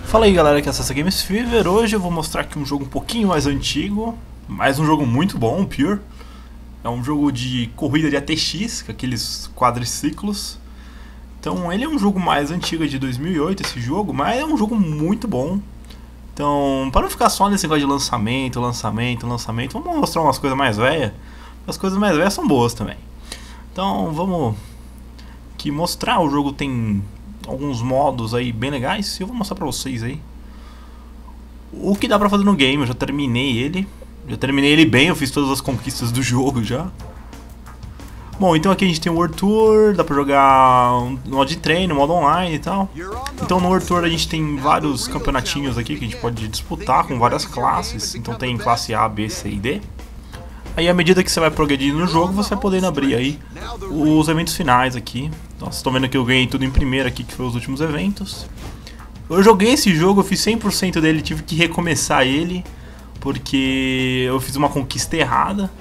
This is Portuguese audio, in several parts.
Fala aí galera, que é essa Games Fever. Hoje eu vou mostrar aqui um jogo um pouquinho mais antigo, mas um jogo muito bom, Pure. É um jogo de corrida de ATX, com aqueles quadriciclos. Então ele é um jogo mais antigo, de 2008 esse jogo, mas é um jogo muito bom. Então, para não ficar só nesse negócio de lançamento, vamos mostrar umas coisas mais velhas. As coisas mais velhas são boas também. Então vamos aqui mostrar. O jogo tem alguns modos aí bem legais e eu vou mostrar pra vocês aí o que dá pra fazer no game. Eu já terminei ele. Bem, eu fiz todas as conquistas do jogo já. Bom, então aqui a gente tem o World Tour, dá pra jogar no modo de treino, modo online e tal. Então no World Tour a gente tem vários campeonatinhos aqui que a gente pode disputar com várias classes. Então tem classe A, B, C e D. Aí à medida que você vai progredindo no jogo, você vai podendo abrir aí os eventos finais aqui. Então vocês estão vendo que eu ganhei tudo em primeiro aqui, que foi os últimos eventos. Eu joguei esse jogo, eu fiz 100% dele, tive que recomeçar ele, porque eu fiz uma conquista errada.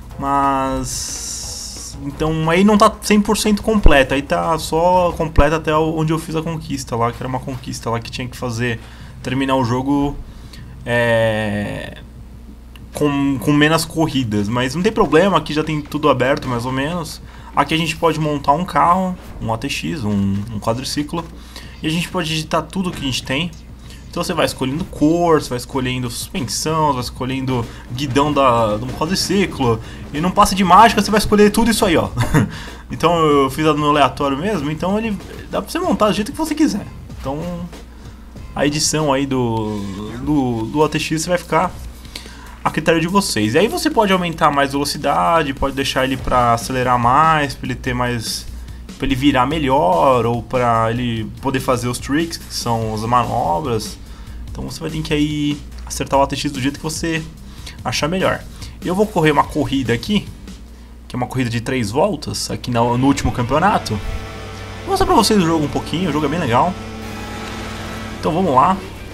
Mas... então aí não tá 100% completa, aí tá só completa até onde eu fiz a conquista lá, que era uma conquista lá que tinha que fazer, terminar o jogo com menos corridas, mas não tem problema, aqui já tem tudo aberto mais ou menos. Aqui a gente pode montar um carro, um ATX, um quadriciclo, e a gente pode digitar tudo que a gente tem. Então você vai escolhendo cor, você vai escolhendo suspensão, você vai escolhendo guidão do quadriciclo, e não passa de mágica, você vai escolher tudo isso aí, ó. Então eu fiz no aleatório mesmo, então ele dá pra você montar do jeito que você quiser. Então a edição aí do ATX você vai ficar a critério de vocês. E aí você pode aumentar mais velocidade, pode deixar ele para acelerar mais, para ele ter mais, para ele virar melhor, ou para ele poder fazer os tricks, que são as manobras. Então você vai ter que aí acertar o ATX do jeito que você achar melhor. Eu vou correr uma corrida aqui, que é uma corrida de 3 voltas, aqui no último campeonato. Vou mostrar para vocês o jogo um pouquinho, o jogo é bem legal. Então vamos lá.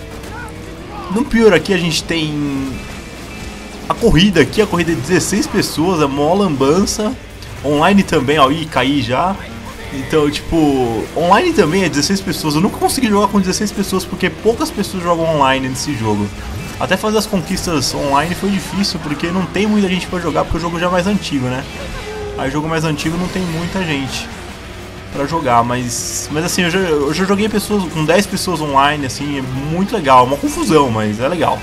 No Pure aqui a gente tem a corrida aqui, a corrida de 16 pessoas, é mó lambança. Online também, ó, ih, caí já. Então, tipo, online também é 16 pessoas. Eu nunca consegui jogar com 16 pessoas porque poucas pessoas jogam online nesse jogo. Até fazer as conquistas online foi difícil porque não tem muita gente pra jogar, porque o jogo já é mais antigo, né? Aí o jogo mais antigo não tem muita gente pra jogar, mas assim, eu já joguei com 10 pessoas online, assim, é muito legal. É uma confusão, mas é legal.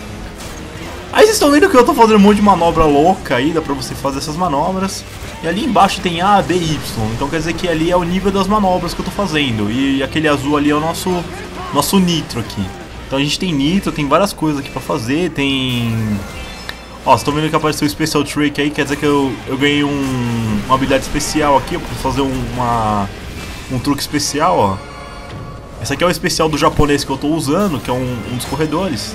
Aí vocês estão vendo que eu tô fazendo um monte de manobra louca aí, dá pra você fazer essas manobras. E ali embaixo tem A, B e Y, então quer dizer que ali é o nível das manobras que eu tô fazendo. E aquele azul ali é o nosso nitro aqui. Então a gente tem nitro, tem várias coisas aqui pra fazer, tem... ó, vocês estão vendo que apareceu o Special Trick aí, quer dizer que eu ganhei uma habilidade especial aqui, pra fazer um truque especial, ó. Esse aqui é o especial do japonês que eu tô usando, que é um dos corredores.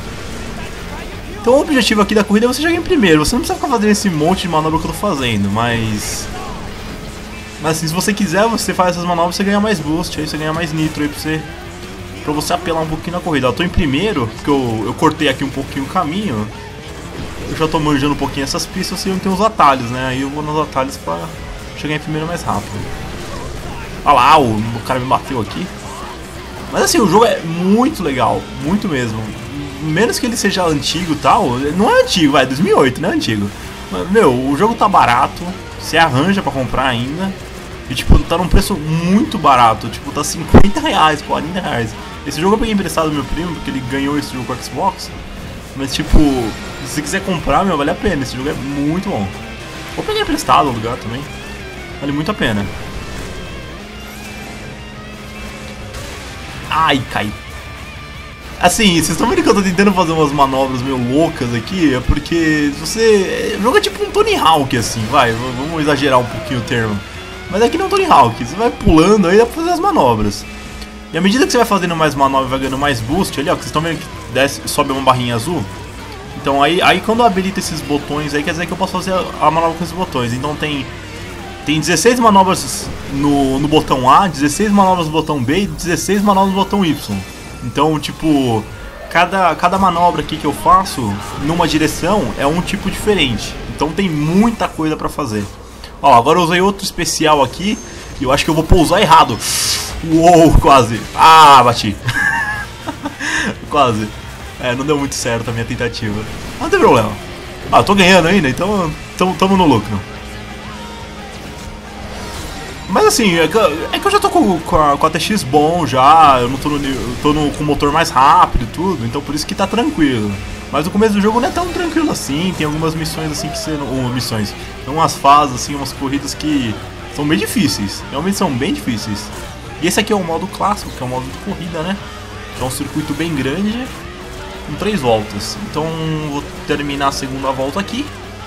Então o objetivo aqui da corrida é você chegar em primeiro. Você não precisa ficar fazendo esse monte de manobra que eu tô fazendo, mas assim, se você quiser, você faz essas manobras, você ganha mais boost, aí você ganha mais nitro aí pra você apelar um pouquinho na corrida. Eu tô em primeiro, porque eu cortei aqui um pouquinho o caminho. Eu já tô manjando um pouquinho essas pistas, e tem uns atalhos, né? Aí eu vou nos atalhos pra chegar em primeiro mais rápido. Olha lá, o cara me bateu aqui. Mas assim, o jogo é muito legal, muito mesmo. Menos que ele seja antigo e tal, não é antigo, vai, 2008, não é antigo. Mas, meu, o jogo tá barato, você arranja pra comprar ainda. E tipo, tá num preço muito barato, tipo, tá 50 reais, 40 reais. Esse jogo eu peguei emprestado do meu primo, porque ele ganhou esse jogo com o Xbox. Mas tipo, se você quiser comprar, meu, vale a pena, esse jogo é muito bom. Vou pegar emprestado no lugar também, vale muito a pena. Ai, cai. Assim, vocês estão vendo que eu tô tentando fazer umas manobras meio loucas aqui, é porque você... o jogo é tipo um Tony Hawk, assim, vai, vamos exagerar um pouquinho o termo. Mas é que não Tony Hawk, você vai pulando aí, dá pra fazer as manobras. E à medida que você vai fazendo mais manobra, vai ganhando mais boost ali, ó, que vocês estão vendo que desce, sobe uma barrinha azul. Então aí quando eu habilito esses botões aí, quer dizer que eu posso fazer a manobra com esses botões. Então tem 16 manobras no botão A, 16 manobras no botão B e 16 manobras no botão Y. Então, tipo, cada manobra aqui que eu faço numa direção é um tipo diferente. Então tem muita coisa pra fazer. Ó, agora eu usei outro especial aqui e eu acho que eu vou pousar errado. Uou, quase. Ah, bati. quase. Não deu muito certo a minha tentativa. Mas não tem problema. Eu tô ganhando ainda, então tamo no lucro. Mas assim, é que eu já tô com a TX bom já, eu não tô com o motor mais rápido e tudo, então por isso que tá tranquilo. Mas o começo do jogo não é tão tranquilo assim, tem algumas missões assim que você... missões, tem umas fases assim, umas corridas que são bem difíceis, realmente são bem difíceis. E esse aqui é o modo clássico, que é o modo de corrida, né? Que é um circuito bem grande, com 3 voltas. Então vou terminar a segunda volta aqui.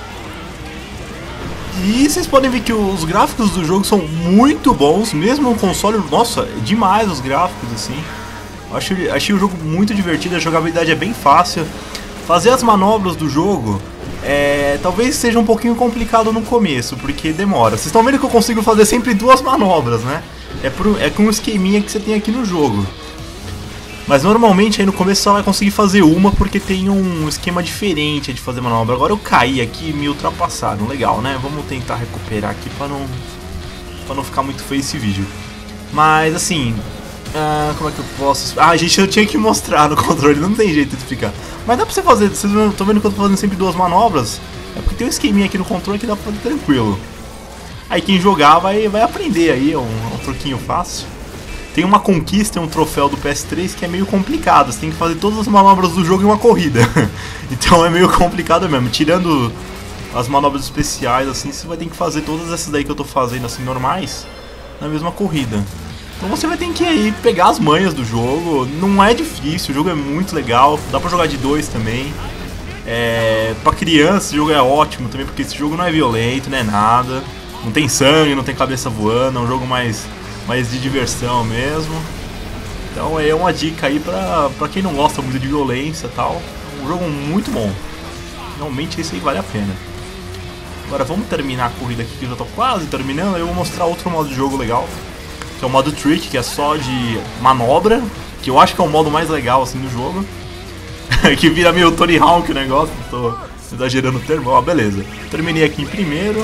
E vocês podem ver que os gráficos do jogo são muito bons, mesmo no console. Nossa, é demais os gráficos assim. Achei o jogo muito divertido, a jogabilidade é bem fácil. Fazer as manobras do jogo talvez seja um pouquinho complicado no começo, porque demora. Vocês estão vendo que eu consigo fazer sempre 2 manobras, né? É com um esqueminha que você tem aqui no jogo. Mas normalmente aí no começo só vai conseguir fazer uma, porque tem um esquema diferente de fazer manobra. Agora eu caí aqui e me ultrapassaram, legal, né? Vamos tentar recuperar aqui pra não ficar muito feio esse vídeo. Mas assim, como é que eu posso... gente, eu tinha que mostrar no controle, não tem jeito de explicar. Mas dá pra você fazer, vocês estão vendo que eu tô fazendo sempre 2 manobras? É porque tem um esqueminha aqui no controle que dá pra fazer tranquilo. Aí quem jogar vai aprender aí, é um truquinho fácil. Tem uma conquista, um troféu do PS3 que é meio complicado, você tem que fazer todas as manobras do jogo em uma corrida. Então é meio complicado mesmo, tirando as manobras especiais assim, você vai ter que fazer todas essas daí que eu tô fazendo assim normais na mesma corrida. Então você vai ter que aí pegar as manhas do jogo, não é difícil, o jogo é muito legal, dá pra jogar de 2 também. Pra criança esse jogo é ótimo também, porque esse jogo não é violento, não é nada, não tem sangue, não tem cabeça voando, é um jogo mais de diversão mesmo. Então é uma dica aí pra quem não gosta muito de violência e tal. É um jogo muito bom. Realmente esse aí vale a pena. Agora vamos terminar a corrida aqui, que eu já tô quase terminando. Aí eu vou mostrar outro modo de jogo legal, que é o modo Trick, que é só de manobra, que eu acho que é o modo mais legal assim do jogo. Que vira meio Tony Hawk o negócio, tô exagerando o termo. Beleza, terminei aqui em primeiro.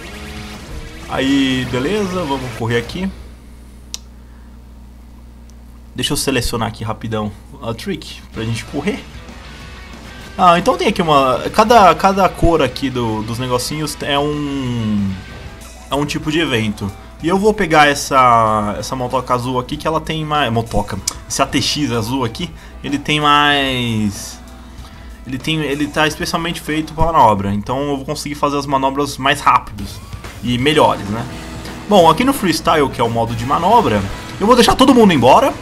Aí beleza, vamos correr aqui. Deixa eu selecionar aqui rapidão a Trick pra gente correr. Então tem aqui cada cor aqui dos negocinhos é um tipo de evento. E eu vou pegar essa motoca azul aqui, que ela tem mais... Esse ATX azul aqui, ele tem mais... Ele tá especialmente feito para manobra. Então eu vou conseguir fazer as manobras mais rápidas e melhores, né? Bom, aqui no Freestyle, que é o modo de manobra, eu vou deixar todo mundo embora.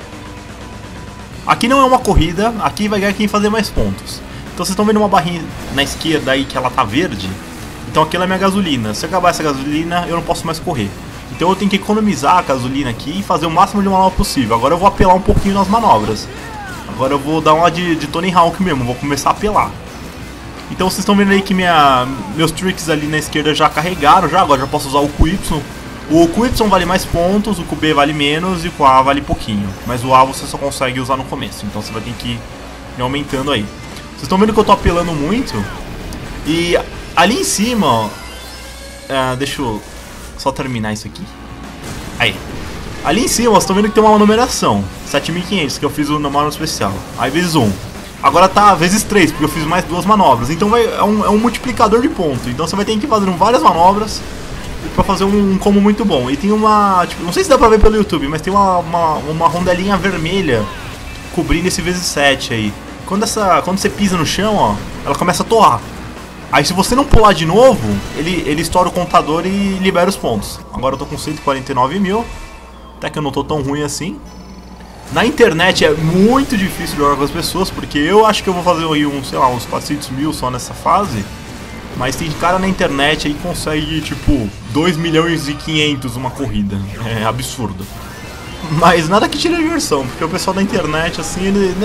Aqui não é uma corrida, aqui vai ganhar quem fazer mais pontos. Então vocês estão vendo uma barrinha na esquerda aí que ela tá verde. Então aquela é minha gasolina. Se acabar essa gasolina, eu não posso mais correr. Então eu tenho que economizar a gasolina aqui e fazer o máximo de manobra possível. Agora eu vou apelar um pouquinho nas manobras. Agora eu vou dar uma de Tony Hawk mesmo, vou começar a apelar. Então vocês estão vendo aí que meus tricks ali na esquerda já carregaram, agora já posso usar o QY. O QY vale mais pontos, o QB vale menos e o QA vale pouquinho. Mas o A você só consegue usar no começo, então você vai ter que ir aumentando aí. Vocês estão vendo que eu tô apelando muito. E ali em cima, ó, deixa eu só terminar isso aqui. Aí. Ali em cima, vocês estão vendo que tem uma numeração. 7.500, que eu fiz o manobra especial. Aí vezes 1. Agora tá vezes 3, porque eu fiz mais 2 manobras. Então é um multiplicador de ponto. Então você vai ter que ir fazendo várias manobras pra fazer um combo muito bom. E tem uma... Tipo, não sei se dá pra ver pelo YouTube, mas tem uma rondelinha vermelha cobrindo esse vezes 7 aí. Quando você pisa no chão, ó, ela começa a toar. Aí se você não pular de novo, ele estoura o contador e libera os pontos. Agora eu tô com 149 mil. Até que eu não tô tão ruim assim. Na internet é muito difícil jogar com as pessoas, porque eu acho que eu vou fazer aí uns 400 mil só nessa fase. Mas tem cara na internet aí que consegue, tipo, 2 milhões e 500 uma corrida. É absurdo. Mas nada que tire a diversão, porque o pessoal da internet, assim,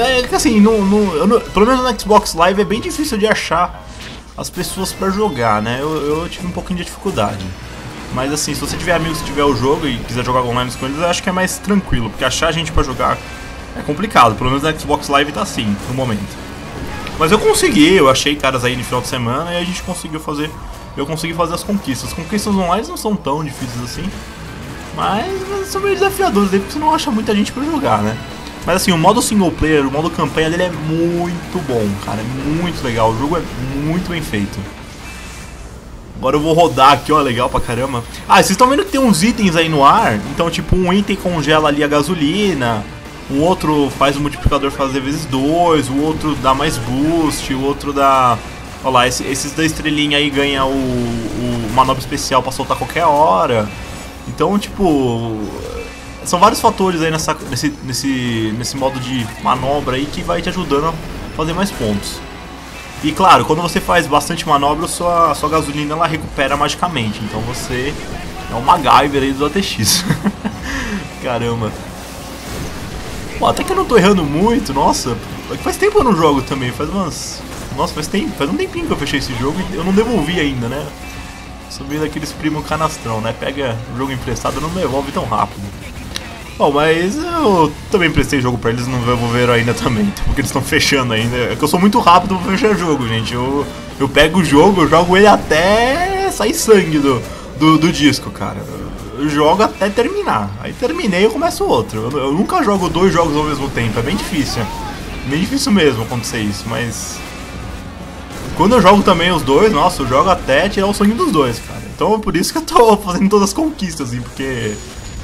pelo menos no Xbox Live é bem difícil de achar as pessoas pra jogar, né? Eu tive um pouquinho de dificuldade. Mas assim, se você tiver amigos que tiver o jogo e quiser jogar online com eles, eu acho que é mais tranquilo, porque achar gente pra jogar é complicado, pelo menos no Xbox Live tá assim, no momento. Mas eu achei caras aí no final de semana e a gente conseguiu fazer, eu consegui fazer as conquistas. As conquistas online não são tão difíceis assim, mas são meio desafiadores aí, porque você não acha muita gente pra jogar, né? Mas assim, o modo single player, o modo campanha dele é muito bom, cara, é muito legal, o jogo é muito bem feito. Agora eu vou rodar aqui, ó, legal pra caramba. Ah, vocês estão vendo que tem uns itens aí no ar? Então, tipo, um item congela ali a gasolina, o outro faz o multiplicador fazer vezes 2, o outro dá mais boost, o outro dá... Olha lá, esses da estrelinha aí ganha o manobra especial pra soltar qualquer hora. Então, tipo... São vários fatores aí nesse modo de manobra aí que vai te ajudando a fazer mais pontos. E claro, quando você faz bastante manobra, sua gasolina ela recupera magicamente. Então você é um MacGyver aí do ATX. Caramba. Pô, até que eu não tô errando muito, nossa. Faz tempo que eu não jogo também, Nossa, faz um tempinho que eu fechei esse jogo e eu não devolvi ainda, né? Subindo daqueles primos canastrão, né? Pega o jogo emprestado e não devolve tão rápido. Bom, mas eu também prestei jogo pra eles, não devolveram ainda também, porque eles estão fechando ainda. É que eu sou muito rápido pra fechar jogo, gente. Eu pego o jogo, eu jogo ele até sair sangue do disco, cara. Eu jogo até terminar. Aí terminei, eu começo outro. Eu nunca jogo 2 jogos ao mesmo tempo, é bem difícil. Bem difícil mesmo acontecer isso, mas... Quando eu jogo também os dois, nossa, eu jogo até tirar o sangue dos dois, cara. Então é por isso que eu tô fazendo todas as conquistas, assim, porque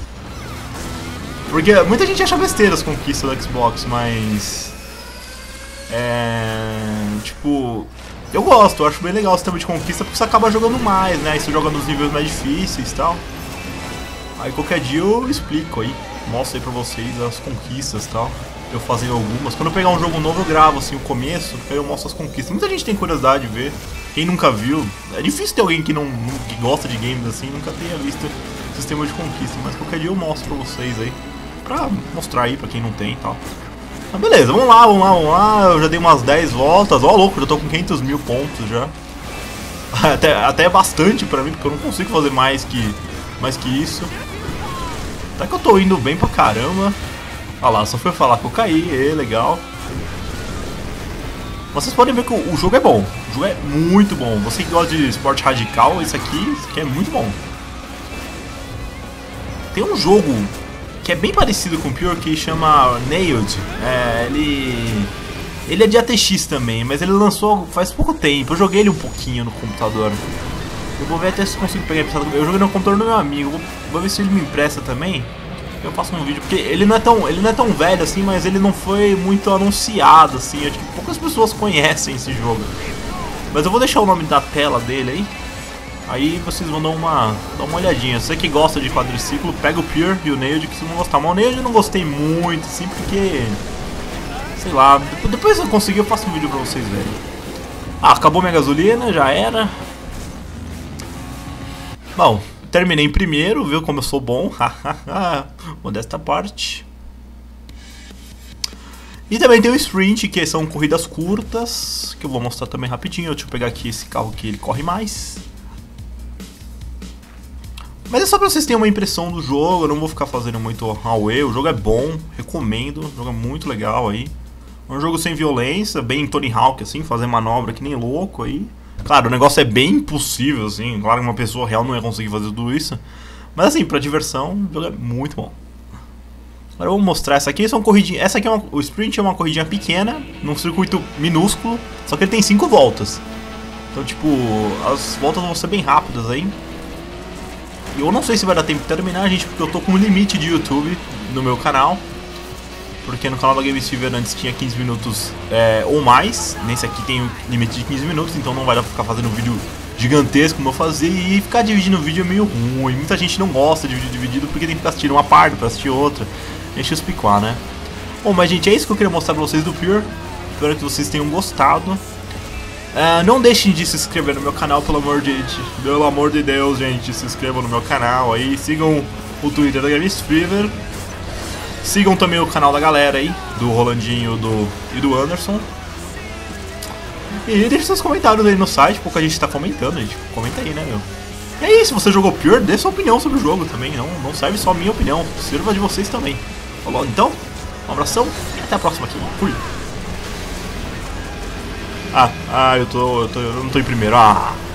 muita gente acha besteira as conquistas do Xbox, mas... Tipo... Eu gosto, eu acho bem legal o sistema de conquista, porque você acaba jogando mais, né? Aí você joga nos níveis mais difíceis e tal. Aí qualquer dia eu explico aí, mostro aí pra vocês as conquistas e tal. Eu fazendo algumas. Quando eu pegar um jogo novo eu gravo assim o começo, aí eu mostro as conquistas. Muita gente tem curiosidade de ver. Quem nunca viu, é difícil ter alguém que que gosta de games assim, nunca tenha visto o sistema de conquista, mas qualquer dia eu mostro pra vocês aí, pra mostrar aí pra quem não tem e tal. Mas beleza, vamos lá, eu já dei umas 10 voltas, ó louco, já tô com 500 mil pontos já. Até é bastante pra mim, porque eu não consigo fazer mais que isso. Até que eu tô indo bem pra caramba. Olha lá, só foi falar que eu caí, legal. Vocês podem ver que o jogo é bom, o jogo é muito bom. Você que gosta de esporte radical, isso aqui é muito bom. Tem um jogo que é bem parecido com o Pure, que chama Nailed. Ele é de ATX também, mas ele lançou faz pouco tempo. Eu joguei ele um pouquinho no computador. Eu vou ver até se consigo pegar emprestado. Eu joguei no computador do meu amigo, vou ver se ele me empresta também. Eu faço um vídeo, porque ele não é tão velho assim, mas ele não foi muito anunciado assim, acho que poucas pessoas conhecem esse jogo. Mas eu vou deixar o nome da tela dele aí vocês vão dar uma olhadinha. Você que gosta de quadriciclo, pega o Pure e o Nailed que vocês vão gostar. Mas o Nailed eu não gostei muito assim, porque... sei lá, depois que eu conseguir eu faço um vídeo pra vocês verem. Ah, acabou minha gasolina, já era. Bom... Terminei em primeiro, viu como eu sou bom. Modesta parte. E também tem o Sprint, que são corridas curtas, que eu vou mostrar também rapidinho. Deixa eu pegar aqui esse carro que ele corre mais. Mas é só pra vocês terem uma impressão do jogo, eu não vou ficar fazendo muito away. O jogo é bom, recomendo, o jogo é muito legal aí. É um jogo sem violência, bem Tony Hawk assim, fazer manobra que nem louco aí. Claro, o negócio é bem impossível, assim. Claro que uma pessoa real não ia conseguir fazer tudo isso. Mas assim, pra diversão, o jogo é muito bom. Agora eu vou mostrar essa aqui. São corridinhas. Essa aqui é o Sprint é uma corridinha pequena, num circuito minúsculo. Só que ele tem 5 voltas. Então, tipo, as voltas vão ser bem rápidas aí. E eu não sei se vai dar tempo de terminar, gente, porque eu tô com um limite de YouTube no meu canal. Porque no canal da Games Fever antes tinha 15 minutos ou mais. Nesse aqui tem um limite de 15 minutos, então não vai dar pra ficar fazendo um vídeo gigantesco como eu fazia. E ficar dividindo o vídeo é meio ruim. Muita gente não gosta de vídeo dividido porque tem que ficar assistindo uma parte pra assistir outra. Deixa eu explicar, né? Bom, mas gente, é isso que eu queria mostrar pra vocês do Pure. Espero que vocês tenham gostado. Não deixem de se inscrever no meu canal, pelo amor de Deus, gente. Se inscrevam no meu canal aí. Sigam o Twitter da Games Fever. Sigam também o canal da galera aí, do Rolandinho e do Anderson. E deixe seus comentários aí no site, pouca gente tá comentando, gente. Comenta aí, né, meu? E aí, se você jogou Pure, dê sua opinião sobre o jogo também. Não serve só a minha opinião, sirva de vocês também. Falou, então, um abração e até a próxima aqui. Fui! Eu não tô em primeiro.